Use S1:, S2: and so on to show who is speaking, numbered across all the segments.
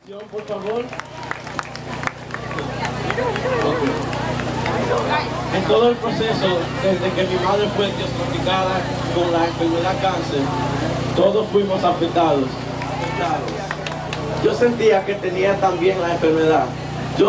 S1: Por favor. En todo el proceso, desde que mi madre fue diagnosticada con la enfermedad cáncer, todos fuimos afectados. Yo sentía que tenía también la enfermedad. Yo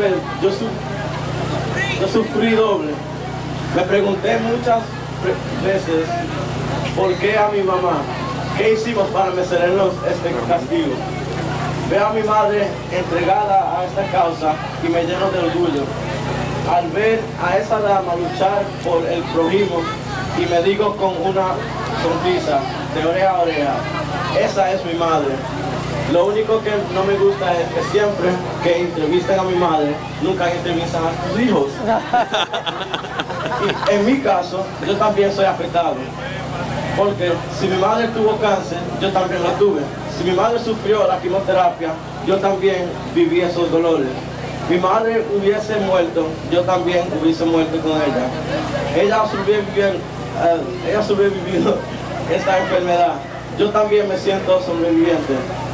S1: sufrí doble. Me pregunté muchas veces por qué a mi mamá, qué hicimos para merecernos este castigo. Veo a mi madre entregada a esta causa y me lleno de orgullo. Al ver a esa dama luchar por el prójimo y me digo con una sonrisa de oreja a oreja, esa es mi madre. Lo único que no me gusta es que siempre que entrevistan a mi madre, nunca entrevistan a sus hijos. Y en mi caso, yo también soy afectado. Porque si mi madre tuvo cáncer, yo también la tuve. Si mi madre sufrió la quimioterapia, yo también viví esos dolores. Mi madre hubiese muerto, yo también hubiese muerto con ella. Ella ha sobrevivido esta enfermedad. Yo también me siento sobreviviente.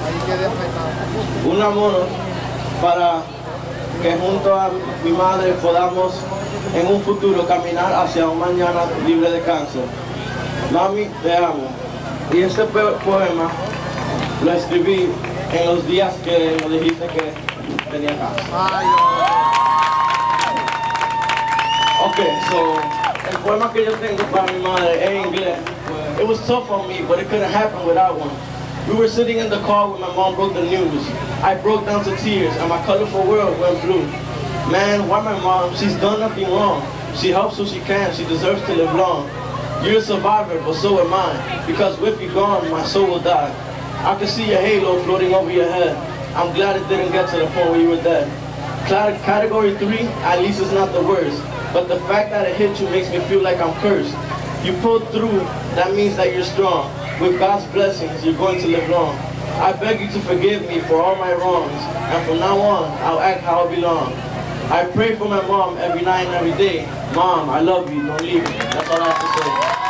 S1: Unámonos para que junto a mi madre podamos en un futuro caminar hacia un mañana libre de cáncer. Mami, te amo. Y este poema lo escribí en los días que me dijiste que tenía cáncer. Ok, so, el poema que yo tengo para mi madre en inglés. It was tough on me, but it couldn't happen without one. We were sitting in the car when my mom broke the news. I broke down to tears and my colorful world went blue. Man, why my mom? She's done nothing wrong. She helps who she can. She deserves to live long. You're a survivor, but so am I. Because with you gone, my soul will die. I can see your halo floating over your head. I'm glad it didn't get to the point where you were dead. Category 3, at least it's not the worst. But the fact that it hit you makes me feel like I'm cursed. You pulled through, that means that you're strong. With God's blessings, you're going to live long. I beg you to forgive me for all my wrongs. And from now on, I'll act how I belong. I pray for my mom every night and every day. Mom, I love you, don't leave me. That's all I have to say.